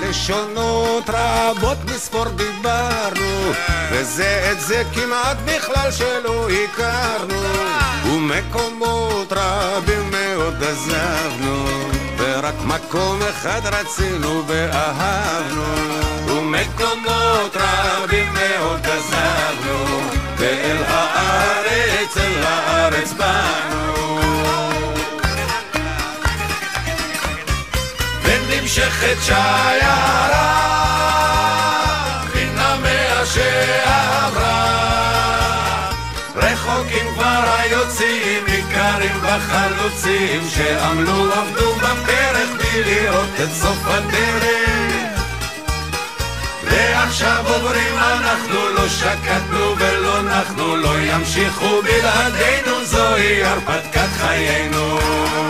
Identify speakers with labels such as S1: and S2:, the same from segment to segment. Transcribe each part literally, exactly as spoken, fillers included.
S1: בלשונות רבות מספור דיברנו, וזה את זה כמעט בכלל שלא הכרנו, ומקומות רבים מאוד עזבנו, ורק מקום אחד רצינו ואהבנו, ומקומות רבים מאוד עזבנו, ואל הארץ, אל הארץ באנו. ונמשכת שיירה מן המאה שעברה, רחוקים כבר היוצאים, ניכרים בחלוצים שעמלו עבדו בפרק בלי לראות את סוף הדרך, ועכשיו עוברים אנחנו, לא שקטנו ולא נחנו, לא ימשיכו בלעדינו, זוהי הרפתקת חיינו.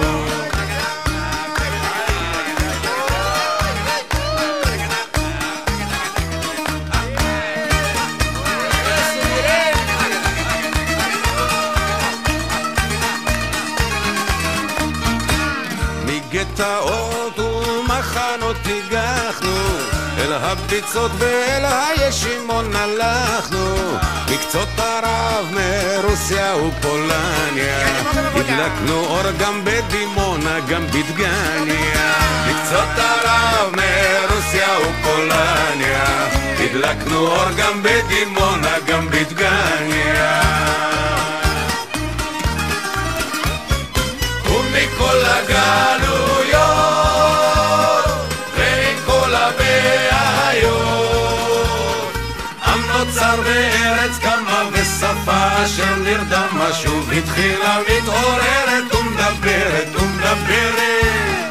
S1: גטאות ומחנות הגחנו, אל הביצות ואל הישימון הלכנו, מקצות ערב מרוסיה ופולניה, הדלקנו אור גם בדימונה גם בדגניה, מקצות ערב מרוסיה ופולניה, הדלקנו אור גם בדימונה גם בדגניה. ומכל הגלויות ומכל הבעיות, עם נוצר בארץ קמה ושפה אשר נרדמה שוב התחילה מתעוררת ומדברת ומדברת,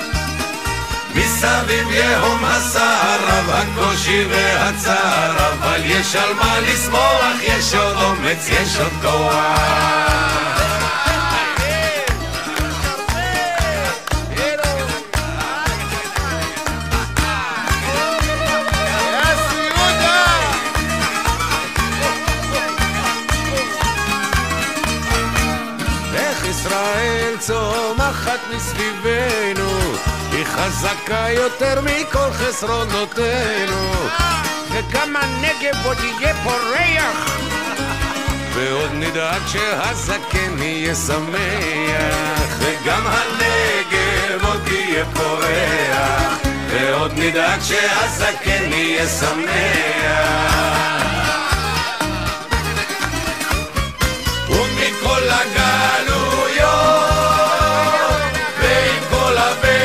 S1: מסביב יהום הסער רב הקושי והצער, אבל יש על מה לשמוח, יש עוד אומץ, יש עוד כוח. ישראל צומחת מסביבנו, היא חזקה יותר מכל חסרונותינו, וגם הנגב עוד יהיה פורח, ועוד נדאג שהזקן יהיה שמח, וגם הנגב עוד יהיה פורח, ועוד נדאג שהזקן יהיה שמח. ומכל הגלויות ועם כל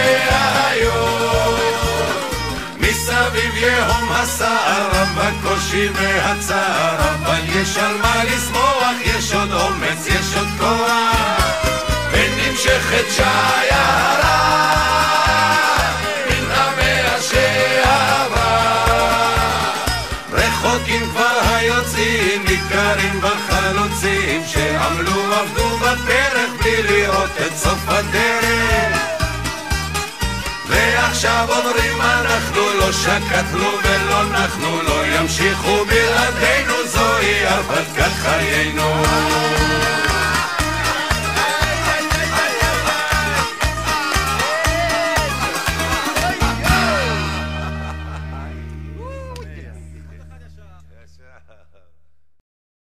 S1: הבעיות, מסביב יהום הסער רב הקושי והצער, אבל יש על מה לשמוח, יש עוד אומץ, יש עוד כוח, ונמשכת שיירה מן המאה שעברה, רחוקים כבר היוצאים, ניכרים בחלוצים שעמלו עבדו בפרק בלי לראות את סוף הדרך, ועכשיו אומרים אנחנו, לא שקטנו ולא נחנו, לא ימשיכו בלעדינו, זוהי הרפתקת חיינו. Yeah.